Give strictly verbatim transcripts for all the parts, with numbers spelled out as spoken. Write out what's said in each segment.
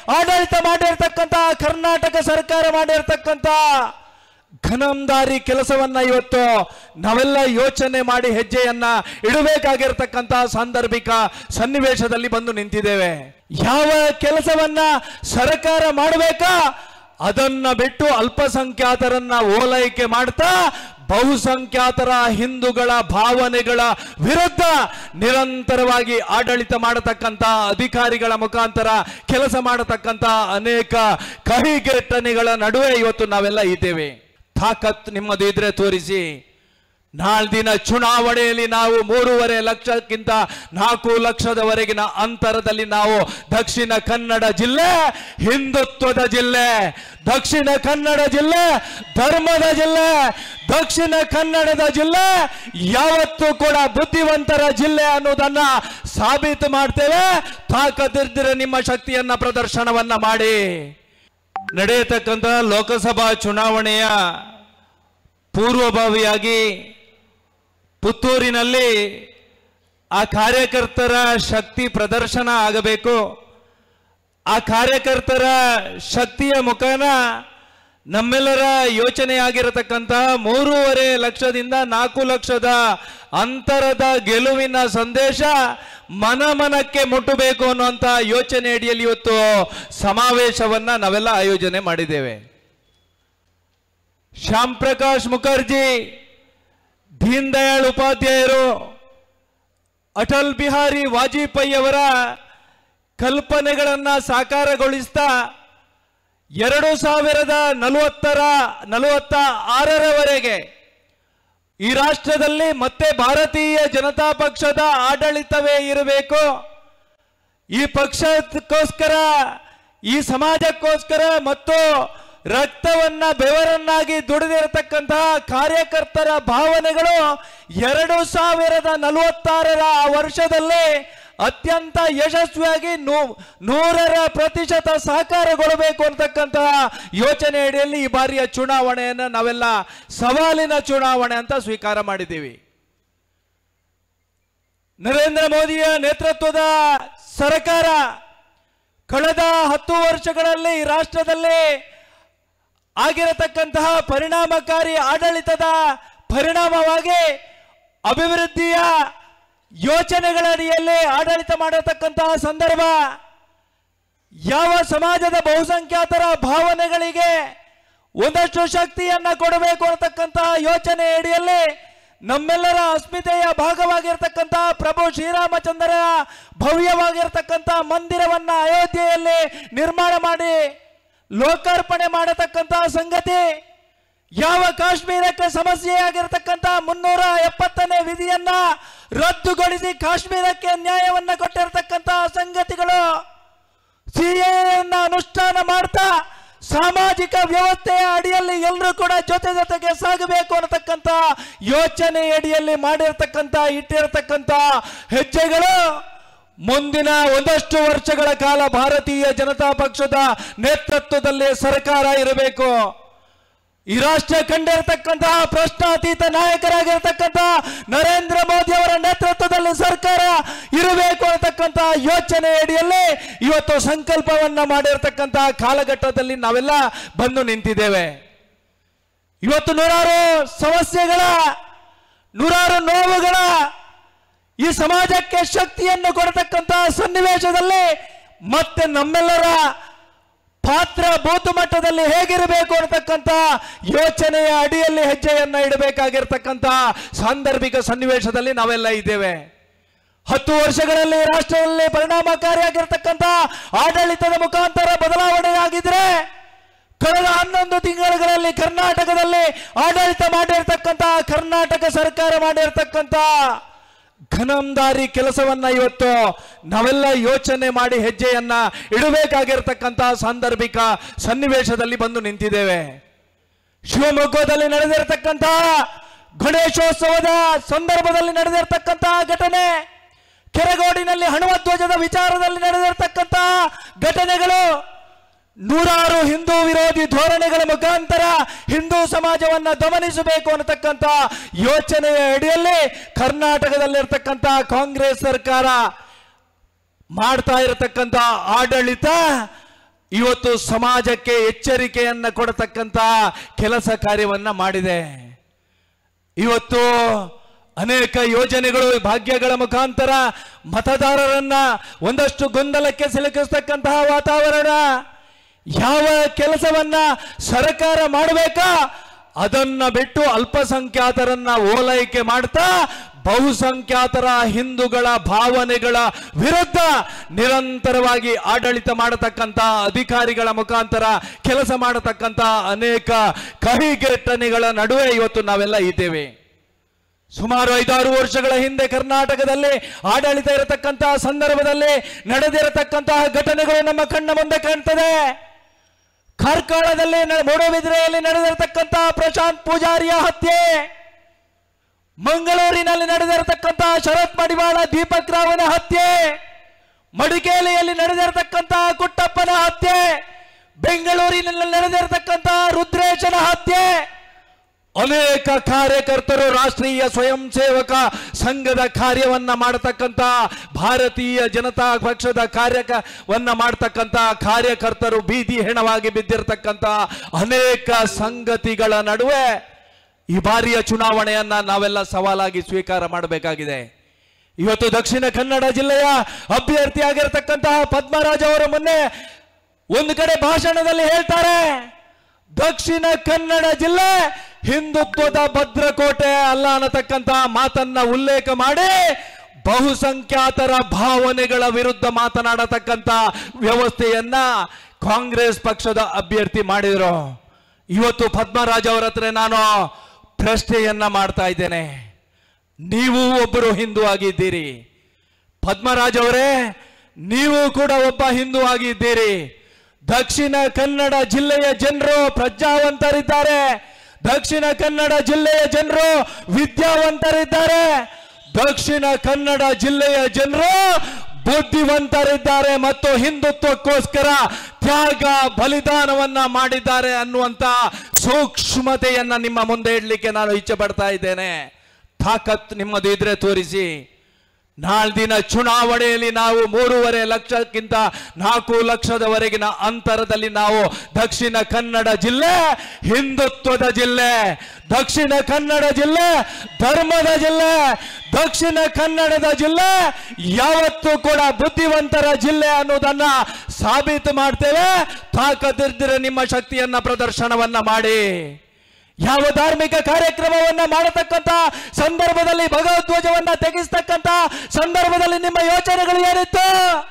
ಆಡಳಿತ ಮಾಡಿರ್ತಕ್ಕಂಥ ಕರ್ನಾಟಕ ಸರ್ಕಾರ ಮಾಡಿರ್ತಕ್ಕಂಥ ಘನಂದಾರಿ ಕೆಲಸವನ್ನ ಇವತ್ತು ನಾವೆಲ್ಲ ಯೋಚನೆ ಮಾಡಿ ಹೆಜ್ಜೆಯನ್ನ ಇಡಬೇಕಾಗಿರ್ತಕ್ಕಂಥ ಸಾಂದರ್ಭಿಕ ಸನ್ನಿವೇಶದಲ್ಲಿ ಬಂದು ನಿಂತಿದ್ದೇವೆ. ಯಾವ ಕೆಲಸವನ್ನ ಸರ್ಕಾರ ಮಾಡಬೇಕಾ ಅದನ್ನ ಬಿಟ್ಟು ಅಲ್ಪಸಂಖ್ಯಾತರನ್ನ ಓಲೈಕೆ ಮಾಡ್ತಾ ಬಹುಸಂಖ್ಯಾತರ ಹಿಂದೂಗಳ ಭಾವನೆಗಳ ವಿರುದ್ಧ ನಿರಂತರವಾಗಿ ಆಡಳಿತ ಮಾಡತಕ್ಕಂಥ ಅಧಿಕಾರಿಗಳ ಮುಖಾಂತರ ಕೆಲಸ ಮಾಡತಕ್ಕಂಥ ಅನೇಕ ಕಹಿ ಘಟನೆಗಳ ನಡುವೆ ಇವತ್ತು ನಾವೆಲ್ಲ ಇದ್ದೇವೆ. ತಾಕತ್ ನಿಮ್ಮದು ಇದ್ರೆ ತೋರಿಸಿ. ನಾಳ್ದಿನ ಚುನಾವಣೆಯಲ್ಲಿ ನಾವು ಮೂರುವರೆ ಲಕ್ಷಕ್ಕಿಂತ ನಾಲ್ಕು ಲಕ್ಷದವರೆಗಿನ ಅಂತರದಲ್ಲಿ ನಾವು ದಕ್ಷಿಣ ಕನ್ನಡ ಜಿಲ್ಲೆ ಹಿಂದುತ್ವದ ಜಿಲ್ಲೆ, ದಕ್ಷಿಣ ಕನ್ನಡ ಜಿಲ್ಲೆ ಧರ್ಮದ ಜಿಲ್ಲೆ, ದಕ್ಷಿಣ ಕನ್ನಡದ ಜಿಲ್ಲೆ ಯಾವತ್ತೂ ಕೂಡ ಬುದ್ಧಿವಂತರ ಜಿಲ್ಲೆ ಅನ್ನೋದನ್ನ ಸಾಬೀತು ಮಾಡ್ತೇವೆ. ತಾಕತ್ತಿದ್ದರೆ ನಿಮ್ಮ ಶಕ್ತಿಯನ್ನ ಪ್ರದರ್ಶನವನ್ನ ಮಾಡಿ. ನಡೆಯತಕ್ಕಂಥ ಲೋಕಸಭಾ ಚುನಾವಣೆಯ ಪೂರ್ವಭಾವಿಯಾಗಿ ಪುತ್ತೂರಿನಲ್ಲಿ ಆ ಕಾರ್ಯಕರ್ತರ ಶಕ್ತಿ ಪ್ರದರ್ಶನ ಆಗಬೇಕು. ಆ ಕಾರ್ಯಕರ್ತರ ಶಕ್ತಿಯ ಮುಖಾನ ನಮ್ಮೆಲ್ಲರ ಯೋಚನೆ ಆಗಿರತಕ್ಕಂಥ ಮೂರುವರೆ ಲಕ್ಷದಿಂದ ನಾಲ್ಕು ಲಕ್ಷದ ಅಂತರದ ಗೆಲುವಿನ ಸಂದೇಶ ಮನ ಮನಕ್ಕೆ ಮುಟ್ಟಬೇಕು ಅನ್ನುವಂಥ ಯೋಚನೆ ಅಡಿಯಲ್ಲಿ ಇವತ್ತು ಸಮಾವೇಶವನ್ನ ನಾವೆಲ್ಲ ಆಯೋಜನೆ ಮಾಡಿದ್ದೇವೆ. ಶ್ಯಾಮ್ ಪ್ರಕಾಶ್ ಮುಖರ್ಜಿ, ದೀನ್ ದಯಾಳ್ ಉಪಾಧ್ಯಾಯರು, ಅಟಲ್ ಬಿಹಾರಿ ವಾಜಪೇಯಿ ಅವರ ಕಲ್ಪನೆಗಳನ್ನ ಸಾಕಾರಗೊಳಿಸ್ತಾ ಎರಡು ಸಾವಿರದ ನಲವತ್ತರ ನಲವತ್ತ ಆರರವರೆಗೆ ಈ ರಾಷ್ಟ್ರದಲ್ಲಿ ಮತ್ತೆ ಭಾರತೀಯ ಜನತಾ ಪಕ್ಷದ ಆಡಳಿತವೇ ಇರಬೇಕು, ಈ ಪಕ್ಷಕ್ಕೋಸ್ಕರ ಈ ಸಮಾಜಕ್ಕೋಸ್ಕರ ಮತ್ತು ರಕ್ತವನ್ನ ಬೆವರನ್ನಾಗಿ ದುಡಿದಿರತಕ್ಕಂತಹ ಕಾರ್ಯಕರ್ತರ ಭಾವನೆಗಳು ಎರಡು ಸಾವಿರದ ನಲವತ್ತಾರರ ಆ ವರ್ಷದಲ್ಲಿ ಅತ್ಯಂತ ಯಶಸ್ವಿಯಾಗಿ ನೂ ನೂರರ ಪ್ರತಿಶತ ಸಾಕಾರಗೊಳ್ಳಬೇಕು ಅಂತಕ್ಕಂತಹ ಯೋಚನೆ ಅಡಿಯಲ್ಲಿ ಈ ಬಾರಿಯ ಚುನಾವಣೆಯನ್ನು ನಾವೆಲ್ಲ ಸವಾಲಿನ ಚುನಾವಣೆ ಅಂತ ಸ್ವೀಕಾರ ಮಾಡಿದ್ದೀವಿ. ನರೇಂದ್ರ ಮೋದಿಯ ನೇತೃತ್ವದ ಸರ್ಕಾರ ಕಳೆದ ಹತ್ತು ವರ್ಷಗಳಲ್ಲಿ ರಾಷ್ಟ್ರದಲ್ಲಿ ಆಗಿರತಕ್ಕಂತಹ ಪರಿಣಾಮಕಾರಿ ಆಡಳಿತದ ಪರಿಣಾಮವಾಗಿ ಅಭಿವೃದ್ಧಿಯ ಯೋಚನೆಗಳ ಅಡಿಯಲ್ಲಿ ಆಡಳಿತ ಮಾಡತಕ್ಕಂತಹ ಸಂದರ್ಭ, ಯಾವ ಸಮಾಜದ ಬಹುಸಂಖ್ಯಾತರ ಭಾವನೆಗಳಿಗೆ ಒಂದಷ್ಟು ಶಕ್ತಿಯನ್ನ ಕೊಡಬೇಕು ಅನ್ನತಕ್ಕಂತಹ ಯೋಚನೆ ಅಡಿಯಲ್ಲಿ ನಮ್ಮೆಲ್ಲರ ಅಸ್ಮಿತೆಯ ಭಾಗವಾಗಿರ್ತಕ್ಕಂತಹ ಪ್ರಭು ಶ್ರೀರಾಮಚಂದ್ರನ ಭವ್ಯವಾಗಿರ್ತಕ್ಕಂತಹ ಮಂದಿರವನ್ನ ಅಯೋಧ್ಯೆಯಲ್ಲಿ ನಿರ್ಮಾಣ ಮಾಡಿ ಲೋಕಾರ್ಪಣೆ ಮಾಡತಕ್ಕಂತಹ ಸಂಗತಿ, ಯಾವ ಕಾಶ್ಮೀರಕ್ಕೆ ಸಮಸ್ಯೆಯಾಗಿರ್ತಕ್ಕಂಥ ಮುನ್ನೂರ ಎಪ್ಪತ್ತನೇ ವಿಧಿಯನ್ನ ರದ್ದುಗೊಳಿಸಿ ಕಾಶ್ಮೀರಕ್ಕೆ ನ್ಯಾಯವನ್ನ ಕೊಟ್ಟಿರತಕ್ಕಂತಹ ಸಂಗತಿಗಳು, ಸಿಎಎನ್ನ ಅನುಷ್ಠಾನ ಮಾಡ್ತಾ ಸಾಮಾಜಿಕ ವ್ಯವಸ್ಥೆಯ ಅಡಿಯಲ್ಲಿ ಎಲ್ಲರೂ ಕೂಡ ಜೊತೆ ಜೊತೆಗೆ ಸಾಗಬೇಕು ಅನ್ನತಕ್ಕಂಥ ಯೋಚನೆ ಅಡಿಯಲ್ಲಿ ಮಾಡಿರ್ತಕ್ಕಂಥ ಇಟ್ಟಿರತಕ್ಕಂಥ ಹೆಜ್ಜೆಗಳು ಮುಂದಿನ ಒಂದಷ್ಟು ವರ್ಷಗಳ ಕಾಲ ಭಾರತೀಯ ಜನತಾ ಪಕ್ಷದ ನೇತೃತ್ವದಲ್ಲಿ ಸರ್ಕಾರ ಇರಬೇಕು. ಈ ರಾಷ್ಟ್ರ ಕಂಡಿರತಕ್ಕಂತಹ ಪ್ರಶ್ನಾತೀತ ನಾಯಕರಾಗಿರ್ತಕ್ಕಂತಹ ನರೇಂದ್ರ ಮೋದಿ ಅವರ ನೇತೃತ್ವದಲ್ಲಿ ಸರ್ಕಾರ ಇರಬೇಕು ಅನ್ನತಕ್ಕಂತಹ ಯೋಚನೆ ಅಡಿಯಲ್ಲಿ ಇವತ್ತು ಸಂಕಲ್ಪವನ್ನ ಮಾಡಿರ್ತಕ್ಕಂತಹ ಕಾಲಘಟ್ಟದಲ್ಲಿ ನಾವೆಲ್ಲ ಬಂದು ನಿಂತಿದ್ದೇವೆ. ಇವತ್ತು ನೂರಾರು ಸಮಸ್ಯೆಗಳ, ನೂರಾರು ನೋವುಗಳ, ಈ ಸಮಾಜಕ್ಕೆ ಶಕ್ತಿಯನ್ನು ಕೊಡತಕ್ಕಂತಹ ಸನ್ನಿವೇಶದಲ್ಲಿ ಮತ್ತೆ ನಮ್ಮೆಲ್ಲರ ಪಾತ್ರ ಬೂತು ಮಟ್ಟದಲ್ಲಿ ಹೇಗಿರಬೇಕು ಅನ್ನತಕ್ಕಂಥ ಯೋಚನೆಯ ಅಡಿಯಲ್ಲಿ ಹೆಜ್ಜೆಯನ್ನ ಇಡಬೇಕಾಗಿರ್ತಕ್ಕಂಥ ಸಾಂದರ್ಭಿಕ ಸನ್ನಿವೇಶದಲ್ಲಿ ನಾವೆಲ್ಲ ಇದ್ದೇವೆ. ಹತ್ತು ವರ್ಷಗಳಲ್ಲಿ ರಾಷ್ಟ್ರದಲ್ಲಿ ಪರಿಣಾಮಕಾರಿಯಾಗಿರ್ತಕ್ಕಂಥ ಆಡಳಿತದ ಮುಖಾಂತರ ಬದಲಾವಣೆ ಆಗಿದ್ರೆ ಕಳೆದ ಹನ್ನೊಂದು ತಿಂಗಳುಗಳಲ್ಲಿ ಕರ್ನಾಟಕದಲ್ಲಿ ಆಡಳಿತ ಮಾಡಿರ್ತಕ್ಕಂಥ ಕರ್ನಾಟಕ ಸರ್ಕಾರ ಮಾಡಿರ್ತಕ್ಕಂಥ ಘನಂದಾರಿ ಕೆಲಸವನ್ನ ಇವತ್ತು ನಾವೆಲ್ಲ ಯೋಚನೆ ಮಾಡಿ ಹೆಜ್ಜೆಯನ್ನ ಇಡಬೇಕಾಗಿರ್ತಕ್ಕಂಥ ಸಾಂದರ್ಭಿಕ ಸನ್ನಿವೇಶದಲ್ಲಿ ಬಂದು ನಿಂತಿದ್ದೇವೆ. ಶಿವಮೊಗ್ಗದಲ್ಲಿ ನಡೆದಿರತಕ್ಕಂತಹ ಗಣೇಶೋತ್ಸವದ ಸಂದರ್ಭದಲ್ಲಿ ನಡೆದಿರತಕ್ಕಂತಹ ಘಟನೆ, ಕೆರಗೋಡಿನಲ್ಲಿ ಹನುಮಧ್ವಜದ ವಿಚಾರದಲ್ಲಿ ನಡೆದಿರತಕ್ಕಂತಹ ಘಟನೆಗಳು, ನೂರಾರು ಹಿಂದೂ ವಿರೋಧಿ ಧೋರಣೆಗಳ ಮುಖಾಂತರ ಹಿಂದೂ ಸಮಾಜವನ್ನ ದಮನಿಸಬೇಕು ಅನ್ನತಕ್ಕಂಥ ಯೋಚನೆಯ ಅಡಿಯಲ್ಲಿ ಕರ್ನಾಟಕದಲ್ಲಿರ್ತಕ್ಕಂಥ ಕಾಂಗ್ರೆಸ್ ಸರ್ಕಾರ ಮಾಡ್ತಾ ಇರತಕ್ಕಂಥ ಆಡಳಿತ ಇವತ್ತು ಸಮಾಜಕ್ಕೆ ಎಚ್ಚರಿಕೆಯನ್ನ ಕೊಡತಕ್ಕಂತ ಕೆಲಸ ಕಾರ್ಯವನ್ನ ಮಾಡಿದೆ. ಇವತ್ತು ಅನೇಕ ಯೋಜನೆಗಳು, ಭಾಗ್ಯಗಳ ಮುಖಾಂತರ ಮತದಾರರನ್ನ ಒಂದಷ್ಟು ಗೊಂದಲಕ್ಕೆ ಸಿಲುಕಿಸ್ತಕ್ಕಂತಹ ವಾತಾವರಣ. ಯಾವ ಕೆಲಸವನ್ನ ಸರ್ಕಾರ ಮಾಡಬೇಕಾ ಅದನ್ನ ಬಿಟ್ಟು ಅಲ್ಪಸಂಖ್ಯಾತರನ್ನ ಓಲೈಕೆ ಮಾಡ್ತಾ ಬಹುಸಂಖ್ಯಾತರ ಹಿಂದೂಗಳ ಭಾವನೆಗಳ ವಿರುದ್ಧ ನಿರಂತರವಾಗಿ ಆಡಳಿತ ಮಾಡತಕ್ಕಂತ ಅಧಿಕಾರಿಗಳ ಮುಖಾಂತರ ಕೆಲಸ ಮಾಡತಕ್ಕಂತ ಅನೇಕ ಕಹಿಘಟನೆಗಳ ನಡುವೆ ಇವತ್ತು ನಾವೆಲ್ಲ ಇದ್ದೇವೆ. ಸುಮಾರು ಐದಾರು ವರ್ಷಗಳ ಹಿಂದೆ ಕರ್ನಾಟಕದಲ್ಲಿ ಆಡಳಿತ ಇರತಕ್ಕಂತಹ ಸಂದರ್ಭದಲ್ಲಿ ನಡೆದಿರತಕ್ಕಂತಹ ಘಟನೆಗಳು ನಮ್ಮ ಕಣ್ಣ ಮುಂದೆ ಕಾಣ್ತದೆ. ಕಾರ್ಕಳದಲ್ಲಿ, ಮೂಡುಬಿದಿರೆಯಲ್ಲಿ ನಡೆದಿರತಕ್ಕಂತಹ ಪ್ರಶಾಂತ್ ಪೂಜಾರಿಯ ಹತ್ಯೆ, ಮಂಗಳೂರಿನಲ್ಲಿ ನಡೆದಿರತಕ್ಕಂತಹ ಶರತ್ ಮಡಿವಾಳ ದೀಪಕ್ ರಾವನ ಹತ್ಯೆ, ಮಡಿಕೇರಿಯಲ್ಲಿ ನಡೆದಿರತಕ್ಕಂತಹ ಕುಟ್ಟಪ್ಪನ ಹತ್ಯೆ, ಬೆಂಗಳೂರಿನಲ್ಲಿ ನಡೆದಿರತಕ್ಕಂತಹ ರುದ್ರೇಶನ ಹತ್ಯೆ, ಅನೇಕ ಕಾರ್ಯಕರ್ತರು ರಾಷ್ಟ್ರೀಯ ಸ್ವಯಂ ಸೇವಕ ಸಂಘದ ಕಾರ್ಯವನ್ನ ಮಾಡತಕ್ಕಂತ, ಭಾರತೀಯ ಜನತಾ ಪಕ್ಷದ ಕಾರ್ಯವನ್ನ ಮಾಡತಕ್ಕಂತ ಕಾರ್ಯಕರ್ತರು ಬೀದಿ ಹೆಣವಾಗಿ ಬಿದ್ದಿರತಕ್ಕಂತ ಅನೇಕ ಸಂಗತಿಗಳ ನಡುವೆ ಈ ಬಾರಿಯ ಚುನಾವಣೆಯನ್ನ ನಾವೆಲ್ಲ ಸವಾಲಾಗಿ ಸ್ವೀಕಾರ ಮಾಡಬೇಕಾಗಿದೆ. ಇವತ್ತು ದಕ್ಷಿಣ ಕನ್ನಡ ಜಿಲ್ಲೆಯ ಅಭ್ಯರ್ಥಿಯಾಗಿರತಕ್ಕಂತಹ ಪದ್ಮರಾಜ್ ಅವರು ಮೊನ್ನೆ ಒಂದು ಕಡೆ ಭಾಷಣದಲ್ಲಿ ಹೇಳ್ತಾರೆ, ದಕ್ಷಿಣ ಕನ್ನಡ ಜಿಲ್ಲೆ ಹಿಂದುತ್ವದ ಭದ್ರಕೋಟೆ ಅಲ್ಲ ಅನ್ನತಕ್ಕಂತ ಮಾತನ್ನ ಉಲ್ಲೇಖ ಮಾಡಿ ಬಹುಸಂಖ್ಯಾತರ ಭಾವನೆಗಳ ವಿರುದ್ಧ ಮಾತನಾಡತಕ್ಕಂತ ವ್ಯವಸ್ಥೆಯನ್ನ ಕಾಂಗ್ರೆಸ್ ಪಕ್ಷದ ಅಭ್ಯರ್ಥಿ ಮಾಡಿದ್ರು. ಇವತ್ತು ಪದ್ಮರಾಜ್ ಅವರ ಹತ್ರ ನಾನು ಪ್ರಶ್ನೆಯನ್ನ ಮಾಡ್ತಾ ಇದ್ದೇನೆ. ನೀವು ಒಬ್ಬರು ಹಿಂದೂ ಆಗಿದ್ದೀರಿ, ಪದ್ಮರಾಜ್ ಅವರೇ ನೀವು ಕೂಡ ಒಬ್ಬ ಹಿಂದೂ ಆಗಿದ್ದೀರಿ. ದಕ್ಷಿಣ ಕನ್ನಡ ಜಿಲ್ಲೆಯ ಜನರು ಪ್ರಜ್ಞಾವಂತರಿದ್ದಾರೆ, ದಕ್ಷಿಣ ಕನ್ನಡ ಜಿಲ್ಲೆಯ ಜನರು ವಿದ್ಯಾವಂತರಿದ್ದಾರೆ, ದಕ್ಷಿಣ ಕನ್ನಡ ಜಿಲ್ಲೆಯ ಜನರು ಬುದ್ಧಿವಂತರಿದ್ದಾರೆ ಮತ್ತು ಹಿಂದುತ್ವಕ್ಕೋಸ್ಕರ ತ್ಯಾಗ ಬಲಿದಾನವನ್ನ ಮಾಡಿದ್ದಾರೆ ಅನ್ನುವಂತ ಸೂಕ್ಷ್ಮತೆಯನ್ನ ನಿಮ್ಮ ಮುಂದೆ ಇಡ್ಲಿಕ್ಕೆ ನಾನು ಇಚ್ಛೆ ಪಡ್ತಾ ಇದ್ದೇನೆ. ತಾಕತ್ ನಿಮ್ಮದು ಇದ್ರೆ ತೋರಿಸಿ. ನಾಳ್ದಿನ ಚುನಾವಣೆಯಲ್ಲಿ ನಾವು ಮೂರುವರೆ ಲಕ್ಷಕ್ಕಿಂತ ನಾಲ್ಕು ಲಕ್ಷದವರೆಗಿನ ಅಂತರದಲ್ಲಿ ನಾವು ದಕ್ಷಿಣ ಕನ್ನಡ ಜಿಲ್ಲೆ ಹಿಂದುತ್ವದ ಜಿಲ್ಲೆ, ದಕ್ಷಿಣ ಕನ್ನಡ ಜಿಲ್ಲೆ ಧರ್ಮದ ಜಿಲ್ಲೆ, ದಕ್ಷಿಣ ಕನ್ನಡದ ಜಿಲ್ಲೆ ಯಾವತ್ತೂ ಕೂಡ ಬುದ್ಧಿವಂತರ ಜಿಲ್ಲೆ ಅನ್ನೋದನ್ನ ಸಾಬೀತು ಮಾಡ್ತೇವೆ. ತಾಕತ್ತಿದ್ರೆ ನಿಮ್ಮ ಶಕ್ತಿಯನ್ನ ಪ್ರದರ್ಶನವನ್ನ ಮಾಡಿ. ಯಾವ ಧಾರ್ಮಿಕ ಕಾರ್ಯಕ್ರಮವನ್ನ ಮಾಡತಕ್ಕಂತ ಸಂದರ್ಭದಲ್ಲಿ ಭಗವಧ್ವಜವನ್ನ ತೆಗೆಸ್ತಕ್ಕಂತ ಸಂದರ್ಭದಲ್ಲಿ ನಿಮ್ಮ ಯೋಚನೆಗಳು ಏನಿತ್ತು?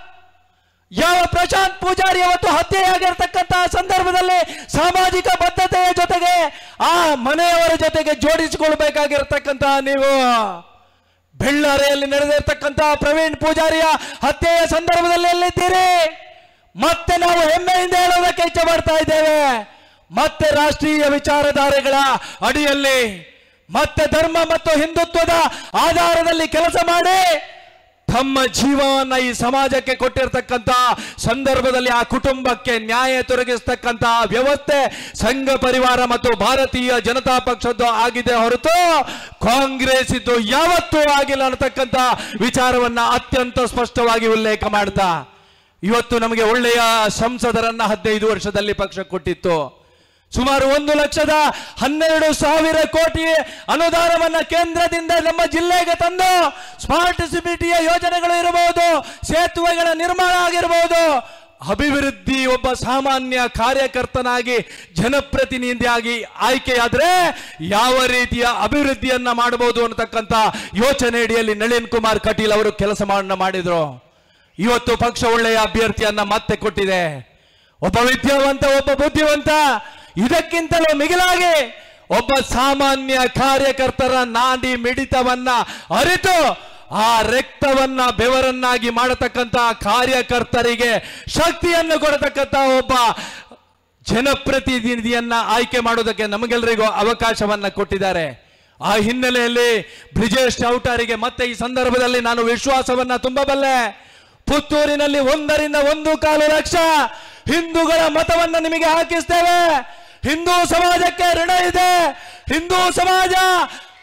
ಯಾವ ಪ್ರಶಾಂತ್ ಪೂಜಾರಿ ಅವತ್ತು ಹತ್ಯೆಯಾಗಿರ್ತಕ್ಕಂತಹ ಸಂದರ್ಭದಲ್ಲಿ ಸಾಮಾಜಿಕ ಬದ್ಧತೆಯ ಜೊತೆಗೆ ಆ ಮನೆಯವರ ಜೊತೆಗೆ ಜೋಡಿಸಿಕೊಳ್ಬೇಕಾಗಿರ್ತಕ್ಕಂತಹ ನೀವು ಬೆಳ್ಳಾರಿಯಲ್ಲಿ ನಡೆದಿರ್ತಕ್ಕಂತಹ ಪ್ರವೀಣ್ ಪೂಜಾರಿಯ ಹತ್ಯೆಯ ಸಂದರ್ಭದಲ್ಲಿ ಎಲ್ಲಿದ್ದೀರಿ? ಮತ್ತೆ ನಾವು ಹೆಮ್ಮೆಯಿಂದ ಹೇಳೋದಕ್ಕೆ ಇಚ್ಛೆ ಮಾಡ್ತಾ ಇದ್ದೇವೆ. ಮತ್ತೆ ರಾಷ್ಟ್ರೀಯ ವಿಚಾರಧಾರೆಗಳ ಅಡಿಯಲ್ಲಿ ಮತ್ತೆ ಧರ್ಮ ಮತ್ತು ಹಿಂದುತ್ವದ ಆಧಾರದಲ್ಲಿ ಕೆಲಸ ಮಾಡಿ ತಮ್ಮ ಜೀವವನ್ನ ಈ ಸಮಾಜಕ್ಕೆ ಕೊಟ್ಟಿರ್ತಕ್ಕಂಥ ಸಂದರ್ಭದಲ್ಲಿ ಆ ಕುಟುಂಬಕ್ಕೆ ನ್ಯಾಯ ತೊರಗಿಸ್ತಕ್ಕಂಥ ವ್ಯವಸ್ಥೆ ಸಂಘ ಪರಿವಾರ ಮತ್ತು ಭಾರತೀಯ ಜನತಾ ಪಕ್ಷದ್ದು ಆಗಿದೆ ಹೊರತು ಕಾಂಗ್ರೆಸ್ ಇದ್ದು ಯಾವತ್ತೂ ಆಗಿಲ್ಲ ಅನ್ನತಕ್ಕಂಥ ವಿಚಾರವನ್ನ ಅತ್ಯಂತ ಸ್ಪಷ್ಟವಾಗಿ ಉಲ್ಲೇಖ ಮಾಡ್ತಾ ಇವತ್ತು ನಮಗೆ ಒಳ್ಳೆಯ ಸಂಸದರನ್ನ ಹದಿನೈದು ವರ್ಷದಲ್ಲಿ ಪಕ್ಷ ಕೊಟ್ಟಿತ್ತು. ಸುಮಾರು ಒಂದು ಲಕ್ಷದ ಹನ್ನೆರಡು ಸಾವಿರ ಕೋಟಿ ಅನುದಾನವನ್ನ ಕೇಂದ್ರದಿಂದ ನಮ್ಮ ಜಿಲ್ಲೆಗೆ ತಂದು ಸ್ಮಾರ್ಟ್ ಸಿಟಿಯ ಯೋಜನೆಗಳು ಇರಬಹುದು, ಸೇತುವೆಗಳ ನಿರ್ಮಾಣ ಆಗಿರಬಹುದು, ಅಭಿವೃದ್ಧಿ ಒಬ್ಬ ಸಾಮಾನ್ಯ ಕಾರ್ಯಕರ್ತನಾಗಿ ಜನಪ್ರತಿನಿಧಿಯಾಗಿ ಆಯ್ಕೆಯಾದ್ರೆ ಯಾವ ರೀತಿಯ ಅಭಿವೃದ್ಧಿಯನ್ನ ಮಾಡಬಹುದು ಅನ್ನತಕ್ಕಂಥ ಯೋಚನೆ ಅಡಿಯಲ್ಲಿ ನಳಿನ್ ಕುಮಾರ್ ಕಟೀಲ್ ಅವರು ಕೆಲಸ ಮಾಡಿದ್ರು. ಇವತ್ತು ಪಕ್ಷ ಒಳ್ಳೆಯ ಅಭ್ಯರ್ಥಿಯನ್ನ ಮತ್ತೆ ಕೊಟ್ಟಿದೆ. ಒಬ್ಬ ವಿದ್ಯಾವಂತ, ಒಬ್ಬ ಬುದ್ಧಿವಂತ, ಇದಕ್ಕಿಂತಲೂ ಮಿಗಿಲಾಗಿ ಒಬ್ಬ ಸಾಮಾನ್ಯ ಕಾರ್ಯಕರ್ತರ ನಾಡಿ ಮಿಡಿತವನ್ನ ಅರಿತು ಆ ರಕ್ತವನ್ನ ಬೆವರನ್ನಾಗಿ ಮಾಡತಕ್ಕಂತ ಕಾರ್ಯಕರ್ತರಿಗೆ ಶಕ್ತಿಯನ್ನು ಕೊಡತಕ್ಕಂತ ಒಬ್ಬ ಜನಪ್ರತಿನಿಧಿಯನ್ನ ಆಯ್ಕೆ ಮಾಡೋದಕ್ಕೆ ನಮಗೆಲ್ಲರಿಗೂ ಅವಕಾಶವನ್ನ ಕೊಟ್ಟಿದ್ದಾರೆ. ಆ ಹಿನ್ನೆಲೆಯಲ್ಲಿ ಬ್ರಿಜೇಶ್ ಚೌಟಾರಿಗೆ ಮತ್ತೆ ಈ ಸಂದರ್ಭದಲ್ಲಿ ನಾನು ವಿಶ್ವಾಸವನ್ನ ತುಂಬಬಲ್ಲೆ. ಪುತ್ತೂರಿನಲ್ಲಿ ಒಂದರಿಂದ ಒಂದು ಕಾಲು ಲಕ್ಷ ಹಿಂದೂಗಳ ಮತವನ್ನ ನಿಮಗೆ ಹಾಕಿಸ್ತೇವೆ. ಹಿಂದೂ ಸಮಾಜಕ್ಕೆ ಋಣ ಇದೆ. ಹಿಂದೂ ಸಮಾಜ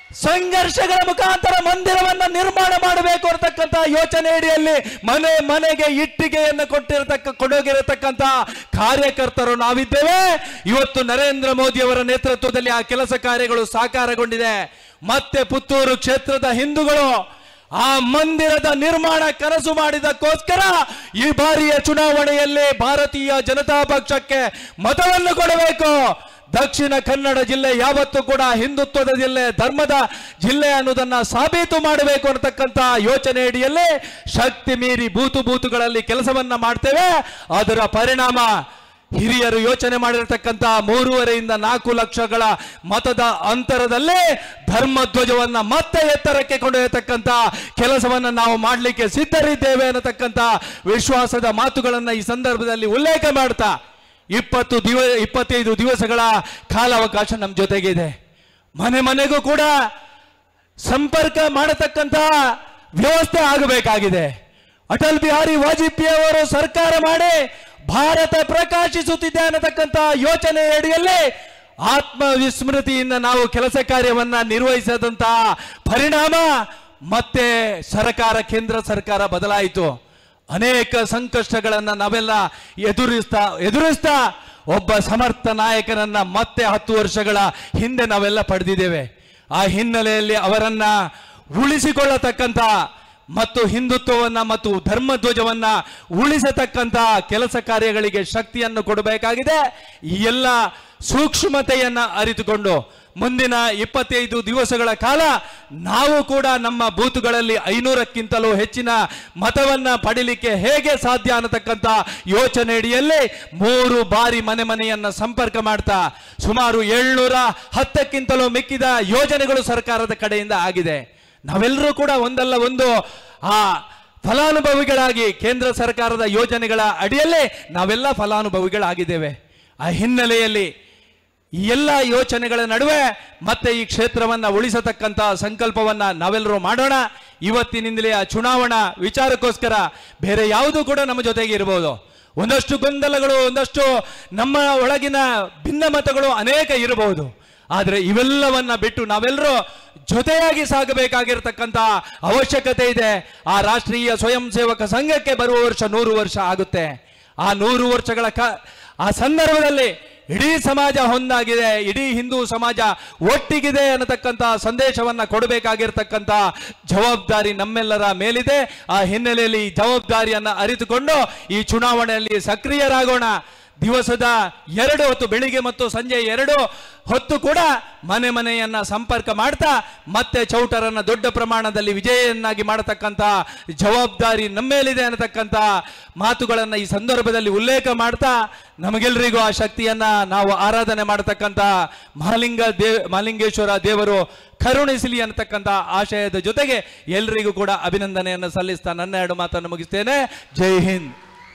ಸಂಘರ್ಷಗಳ ಮುಖಾಂತರ ಮಂದಿರವನ್ನ ನಿರ್ಮಾಣ ಮಾಡಬೇಕು ಅಂತಕ್ಕಂಥ ಯೋಚನೆ ಅಡಿಯಲ್ಲಿ ಮನೆ ಮನೆಗೆ ಇಟ್ಟಿಗೆಯನ್ನು ಕೊಟ್ಟಿರತಕ್ಕ ಕೊಡೋಗಿರತಕ್ಕಂಥ ಕಾರ್ಯಕರ್ತರು ನಾವಿದ್ದೇವೆ. ಇವತ್ತು ನರೇಂದ್ರ ಮೋದಿ ಅವರ ನೇತೃತ್ವದಲ್ಲಿ ಆ ಕೆಲಸ ಕಾರ್ಯಗಳು ಸಾಕಾರಗೊಂಡಿದೆ. ಮತ್ತೆ ಪುತ್ತೂರು ಕ್ಷೇತ್ರದ ಹಿಂದೂಗಳು ಆ ಮಂದಿರದ ನಿರ್ಮಾಣ ಕನಸು ಮಾಡಿದಕ್ಕೋಸ್ಕರ ಈ ಬಾರಿಯ ಚುನಾವಣೆಯಲ್ಲಿ ಭಾರತೀಯ ಜನತಾ ಪಕ್ಷಕ್ಕೆ ಮತವನ್ನು ಕೊಡಬೇಕು. ದಕ್ಷಿಣ ಕನ್ನಡ ಜಿಲ್ಲೆ ಯಾವತ್ತೂ ಕೂಡ ಹಿಂದುತ್ವದ ಜಿಲ್ಲೆ, ಧರ್ಮದ ಜಿಲ್ಲೆ ಅನ್ನೋದನ್ನ ಸಾಬೀತು ಮಾಡಬೇಕು ಅನ್ನತಕ್ಕಂಥ ಯೋಚನೆ ಅಡಿಯಲ್ಲಿ ಶಕ್ತಿ ಮೀರಿ ಬೂತು ಬೂತುಗಳಲ್ಲಿ ಕೆಲಸವನ್ನ ಮಾಡ್ತೇವೆ. ಅದರ ಪರಿಣಾಮ ಹಿರಿಯರು ಯೋಚನೆ ಮಾಡಿರತಕ್ಕಂಥ ಮೂರುವರೆಯಿಂದ ನಾಲ್ಕು ಲಕ್ಷಗಳ ಮತದ ಅಂತರದಲ್ಲಿ ಧರ್ಮಧ್ವಜವನ್ನ ಮತ್ತೆ ಎತ್ತರಕ್ಕೆ ಕೊಂಡೊಯ್ಯತಕ್ಕಂಥ ಕೆಲಸವನ್ನ ನಾವು ಮಾಡಲಿಕ್ಕೆ ಸಿದ್ಧರಿದ್ದೇವೆ ಅನ್ನತಕ್ಕಂಥ ವಿಶ್ವಾಸದ ಮಾತುಗಳನ್ನ ಈ ಸಂದರ್ಭದಲ್ಲಿ ಉಲ್ಲೇಖ ಮಾಡ್ತಾ ಇಪ್ಪತ್ತು ದಿವ ಇಪ್ಪತ್ತೈದು ದಿವಸಗಳ ಕಾಲಾವಕಾಶ ನಮ್ಮ ಜೊತೆಗಿದೆ. ಮನೆ ಮನೆಗೂ ಕೂಡ ಸಂಪರ್ಕ ಮಾಡತಕ್ಕಂಥ ವ್ಯವಸ್ಥೆ ಆಗಬೇಕಾಗಿದೆ. ಅಟಲ್ ಬಿಹಾರಿ ವಾಜಪೇಯಿ ಅವರು ಸರ್ಕಾರ ಮಾಡಿ ಭಾರತ ಪ್ರಕಾಶಿಸುತ್ತಿದೆ ಅನ್ನತಕ್ಕಂಥ ಯೋಚನೆ ಅಡಿಯಲ್ಲಿ ಆತ್ಮವಿಸ್ಮೃತಿಯಿಂದ ನಾವು ಕೆಲಸ ಕಾರ್ಯವನ್ನ ನಿರ್ವಹಿಸದಂತಹ ಪರಿಣಾಮ ಮತ್ತೆ ಸರ್ಕಾರ, ಕೇಂದ್ರ ಸರ್ಕಾರ ಬದಲಾಯಿತು. ಅನೇಕ ಸಂಕಷ್ಟಗಳನ್ನ ನಾವೆಲ್ಲ ಎದುರಿಸ್ತಾ ಎದುರಿಸ್ತಾ ಒಬ್ಬ ಸಮರ್ಥ ನಾಯಕನನ್ನ ಮತ್ತೆ ಹತ್ತು ವರ್ಷಗಳ ಹಿಂದೆ ನಾವೆಲ್ಲ ಪಡೆದಿದ್ದೇವೆ. ಆ ಹಿನ್ನೆಲೆಯಲ್ಲಿ ಅವರನ್ನ ಉಳಿಸಿಕೊಳ್ಳತಕ್ಕಂಥ ಮತ್ತು ಹಿಂದುತ್ವವನ್ನ ಮತ್ತು ಧರ್ಮಧ್ವಜವನ್ನ ಉಳಿಸತಕ್ಕಂಥ ಕೆಲಸ ಕಾರ್ಯಗಳಿಗೆ ಶಕ್ತಿಯನ್ನು ಕೊಡಬೇಕಾಗಿದೆ. ಈ ಎಲ್ಲ ಸೂಕ್ಷ್ಮತೆಯನ್ನ ಅರಿತುಕೊಂಡು ಮುಂದಿನ ಇಪ್ಪತ್ತೈದು ದಿವಸಗಳ ಕಾಲ ನಾವು ಕೂಡ ನಮ್ಮ ಬೂತ್ಗಳಲ್ಲಿ ಐನೂರಕ್ಕಿಂತಲೂ ಹೆಚ್ಚಿನ ಮತವನ್ನ ಪಡಿಲಿಕ್ಕೆ ಹೇಗೆ ಸಾಧ್ಯ ಅನ್ನತಕ್ಕಂಥ ಯೋಚನೆ ಅಡಿಯಲ್ಲಿ ಮೂರು ಬಾರಿ ಮನೆ ಮನೆಯನ್ನ ಸಂಪರ್ಕ ಮಾಡ್ತಾ ಸುಮಾರು ಏಳ್ನೂರ ಹತ್ತಕ್ಕಿಂತಲೂ ಮಿಕ್ಕಿದ ಯೋಜನೆಗಳು ಸರ್ಕಾರದ ಕಡೆಯಿಂದ ಆಗಿದೆ. ನಾವೆಲ್ಲರೂ ಕೂಡ ಒಂದಲ್ಲ ಒಂದು ಆ ಫಲಾನುಭವಿಗಳಾಗಿ ಕೇಂದ್ರ ಸರ್ಕಾರದ ಯೋಜನೆಗಳ ಅಡಿಯಲ್ಲಿ ನಾವೆಲ್ಲ ಫಲಾನುಭವಿಗಳಾಗಿದ್ದೇವೆ. ಆ ಹಿನ್ನೆಲೆಯಲ್ಲಿ ಈ ಎಲ್ಲ ಯೋಚನೆಗಳ ನಡುವೆ ಮತ್ತೆ ಈ ಕ್ಷೇತ್ರವನ್ನ ಉಳಿಸತಕ್ಕಂಥ ಸಂಕಲ್ಪವನ್ನ ನಾವೆಲ್ಲರೂ ಮಾಡೋಣ. ಇವತ್ತಿನಿಂದಲೇ ಆ ಚುನಾವಣಾ ವಿಚಾರಕ್ಕೋಸ್ಕರ ಬೇರೆ ಯಾವುದೂ ಕೂಡ ನಮ್ಮ ಜೊತೆಗೆ ಇರಬಹುದು. ಒಂದಷ್ಟು ಗೊಂದಲಗಳು, ಒಂದಷ್ಟು ನಮ್ಮ ಒಳಗಿನ ಭಿನ್ನಮತಗಳು ಅನೇಕ ಇರಬಹುದು. ಆದರೆ ಇವೆಲ್ಲವನ್ನ ಬಿಟ್ಟು ನಾವೆಲ್ಲರೂ ಜೊತೆಯಾಗಿ ಸಾಗಬೇಕಾಗಿರತಕ್ಕಂಥ ಅವಶ್ಯಕತೆ ಇದೆ. ಆ ರಾಷ್ಟ್ರೀಯ ಸ್ವಯಂ ಸೇವಕ ಸಂಘಕ್ಕೆ ಬರುವ ವರ್ಷ ನೂರು ವರ್ಷ ಆಗುತ್ತೆ. ಆ ನೂರು ವರ್ಷಗಳ ಕ ಆ ಸಂದರ್ಭದಲ್ಲಿ ಇಡೀ ಸಮಾಜ ಒಂದಾಗಿದೆ, ಇಡೀ ಹಿಂದೂ ಸಮಾಜ ಒಟ್ಟಿಗಿದೆ ಅನ್ನತಕ್ಕಂಥ ಸಂದೇಶವನ್ನ ಕೊಡಬೇಕಾಗಿರ್ತಕ್ಕಂಥ ಜವಾಬ್ದಾರಿ ನಮ್ಮೆಲ್ಲರ ಮೇಲಿದೆ. ಆ ಹಿನ್ನೆಲೆಯಲ್ಲಿ ಈ ಜವಾಬ್ದಾರಿಯನ್ನ ಅರಿತುಕೊಂಡು ಈ ಚುನಾವಣೆಯಲ್ಲಿ ಸಕ್ರಿಯರಾಗೋಣ. ದಿವಸದ ಎರಡು ಹೊತ್ತು, ಬೆಳಿಗ್ಗೆ ಮತ್ತು ಸಂಜೆ ಎರಡು ಹೊತ್ತು ಕೂಡ ಮನೆ ಮನೆಯನ್ನ ಸಂಪರ್ಕ ಮಾಡ್ತಾ ಮತ್ತೆ ಚೌಟರನ್ನ ದೊಡ್ಡ ಪ್ರಮಾಣದಲ್ಲಿ ವಿಜಯನ್ನಾಗಿ ಮಾಡತಕ್ಕಂಥ ಜವಾಬ್ದಾರಿ ನಮ್ಮೇಲಿದೆ ಅನ್ನತಕ್ಕಂಥ ಮಾತುಗಳನ್ನ ಈ ಸಂದರ್ಭದಲ್ಲಿ ಉಲ್ಲೇಖ ಮಾಡ್ತಾ ನಮಗೆಲ್ಲರಿಗೂ ಆ ಶಕ್ತಿಯನ್ನ ನಾವು ಆರಾಧನೆ ಮಾಡತಕ್ಕಂಥ ಮಹಾಲಿಂಗ ದೇವ್ ಮಹಾಲಿಂಗೇಶ್ವರ ದೇವರು ಕರುಣಿಸಲಿ ಅನ್ನತಕ್ಕಂಥ ಆಶಯದ ಜೊತೆಗೆ ಎಲ್ರಿಗೂ ಕೂಡ ಅಭಿನಂದನೆಯನ್ನು ಸಲ್ಲಿಸ್ತಾ ನನ್ನ ಎರಡು ಮಾತನ್ನು ಮುಗಿಸ್ತೇನೆ. Jai Hind.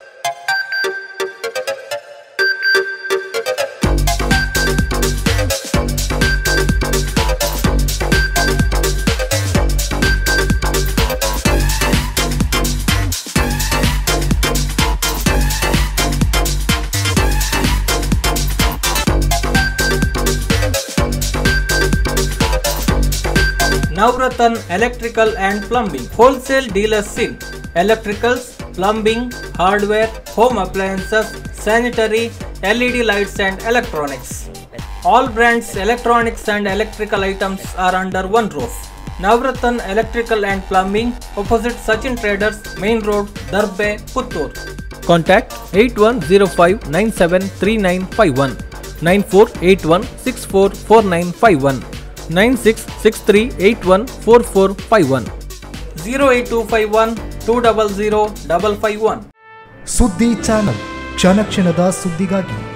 Navratan Electrical and Plumbing Wholesale Dealers in Electricals, Plumbing, Hardware, Home Appliances, Sanitary, L E D Lights and Electronics. All brands electronics and electrical items are under one roof. Navratan Electrical and Plumbing, opposite Sachin Traders, Main Road, Darbe, Puttur. Contact eight one zero five nine seven three nine five one, nine four eight one six four four nine five one, nine six six three eight one four four five one, zero eight two five one two zero zero five five one. ಸುದ್ದಿ channel, ಕ್ಷಣ ಕ್ಷಣದ ಸುದ್ದಿಗಾಗಿ.